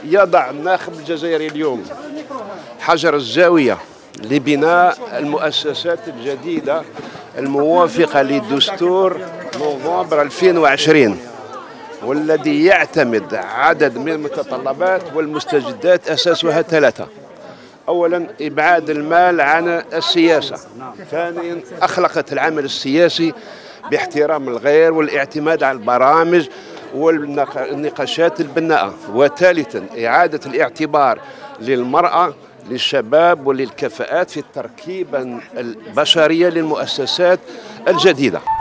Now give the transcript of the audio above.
يضع الناخب الجزائري اليوم حجر الزاوية لبناء المؤسسات الجديدة الموافقة لدستور نوفمبر 2020، والذي يعتمد عدد من المتطلبات والمستجدات أساسها ثلاثة. أولا إبعاد المال عن السياسة، ثانيا أخلاقة العمل السياسي باحترام الغير والاعتماد على البرامج والنقاشات البناءة، وثالثا إعادة الاعتبار للمرأة للشباب وللكفاءات في التركيبة البشرية للمؤسسات الجديدة.